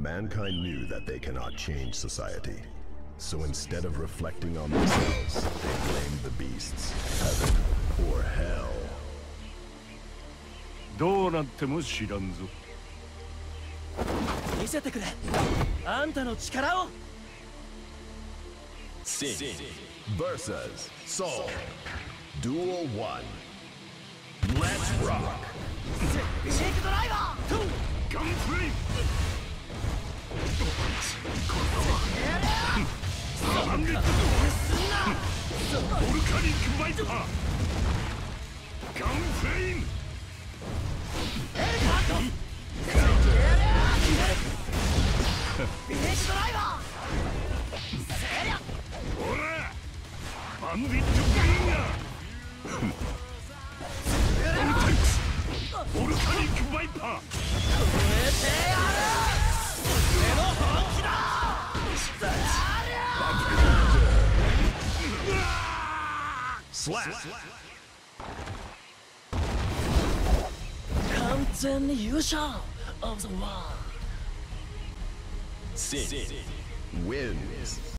Mankind knew that they cannot change society. So instead of reflecting on themselves, they blamed the beasts, heaven or hell. どうなっても知らんぞ。 見せてくれ。あんたの力を。 Sing versus Soul. Duel 1. Let's rock. シェイクドライバー。 ガンプレイ。ハンゲット。ボルカニックバイパー。ガンプレイン。 ビレッジドライバー。 ほらバンビットグリーンがオルタイプスボルカニックバイパー俺の本気だ。 Slap. 完全に優勝 of the world. Sing wins.